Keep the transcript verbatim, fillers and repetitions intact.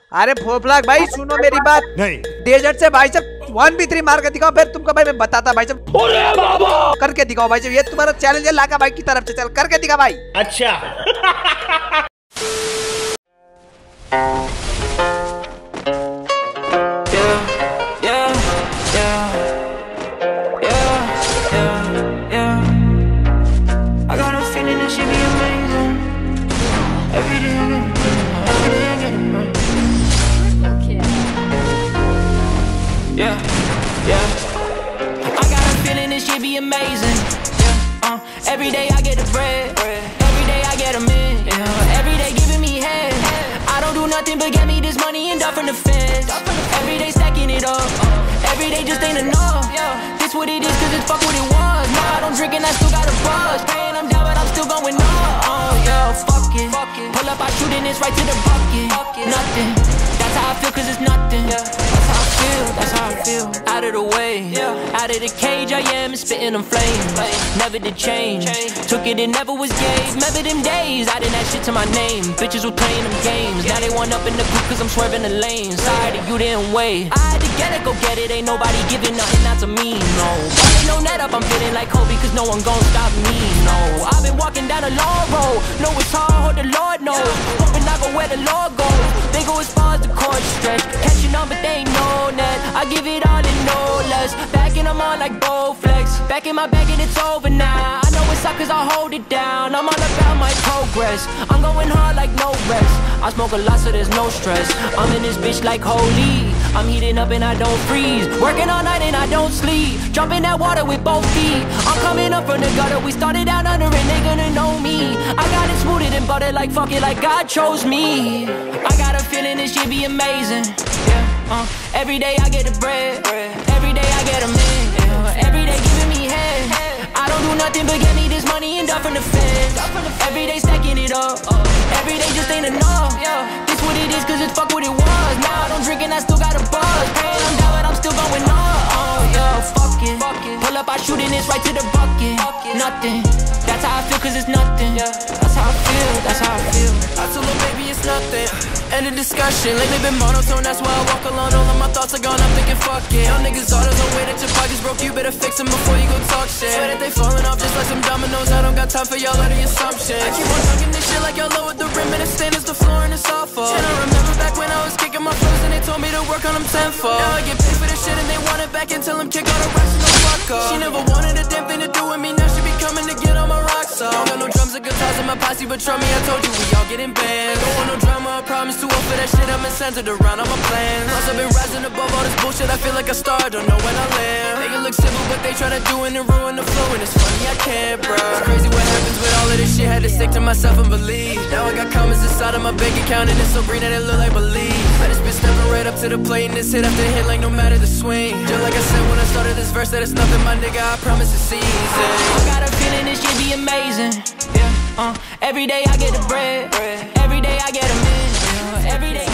अरे फोफलाक भाई सुनो मेरी बात। नहीं डेजर्ट से भाई साहब वन बी थ्री मार के दिखाओ, फिर तुमको भाई मैं बताता भाई साहब। अरे बाबा करके दिखाओ भाई साहब, ये तुम्हारा चैलेंज है लाका भाई की तरफ से, चल करके दिखा भाई। अच्छा Yeah, yeah. I got a feeling this shit be amazing. Yeah, uh, every day I get the bread. Every day I get a man. Yeah, every day giving me head. I don't do nothing but get me this money and duff from the feds. Every day stacking it up. Every day just ain't enough. This what it is, cause it's fuck what it was. Nah, I don't drink and I still got a buzz. Paying them down, but I'm still going up. Oh, yeah, fuck it. Pull up, I shoot and it's right to the bucket. Nothing. That's how I feel, cause it's nothing. That's how I feel, that's how I feel. Out of the way, out of the cage I am and spitting them flames. Never did change, took it and never was gay. Remember them days, I didn't have shit to my name. Bitches was playing them games, now they want up in the coupe cause I'm swerving the lanes. Sorry that you didn't wait, I had to get it, go get it. Ain't nobody giving nothing, not to me, no. But ain't no net up, I'm feeling like Kobe cause no one gon' stop me, no. I've been walking down a long road, know it's hard, hold the Lord knows. Hoping I go where the Lord goes. They go as far as the court stretch, catching on but they ain't know that. I give it all and no less, backing them on like Bowflex. Back in my bag and it's over now. I know it's up cause I hold it down. I'm all about my progress, I'm going hard like no rest. I smoke a lot so there's no stress. I'm in this bitch like holy, I'm heating up and I don't freeze. Working all night and I don't sleep, jumping that water with both feet. I'm coming up from the gutter, we started down under and they gonna know me. I got it smoother than butter, like fuck it, like God chose me. I got a feeling this shit be amazing. Yeah, uh, every day I get the bread, every day I get a man. Yeah, every day giving me head. I don't do nothing but get me this money and duff from the feds. Every day stacking it up, every day just ain't enough. This what it is cause it's fuck what it was. Now I don't drink and I still got a buzz. Paying them down but I'm still going up. Oh yeah, fuck it. Pull up, I shoot and it's right to the bucket. Nothing, that's how I feel cause it's nothing. That's how I feel, that's how I feel. I told her baby it's nothing, end of discussion. Lately been monotone, that's why I walk alone. All of my thoughts are gone, I'm thinking fuck it. Y'all niggas all don't wait that your pockets broke, you better fix them before you go talk shit. Swear that they falling off just like some dominoes, I don't got time for y'all other assumptions. I keep on talking this shit like y'all lowered the rim and it's stained as the floor and it's awful. And I remember back when I was kicking my flows and they told me to work on them tenfold. Now I get paid for this shit and they want it back and tell them kick all the rocks and no fuck off. She never wanted a damn thing to do with me, now she be coming to get on my rocks off. Don't got no drums or guitars in my posse, but trust me, I told you we all getting banned. Don't want no drama, I promise to for that shit, I'm incented around on my plans. Plus I've been rising above all this bullshit, I feel like a star, don't know when I land. Make it look simple, but they try to do it and ruin the flow, and it's funny, I can't, bro. It's crazy what happens with all of this shit, had to stick to myself and believe. Now I got comments inside of my bank account, and it's so green that it look like believe. I just been stepping right up to the plate, and this hit after hit, like no matter the swing. Just like I said when I started this verse, that it's nothing, my nigga, I promise it's easy. I got a feeling this shit be amazing. Yeah, uh, every day I get the bread, every day I get a man. Every day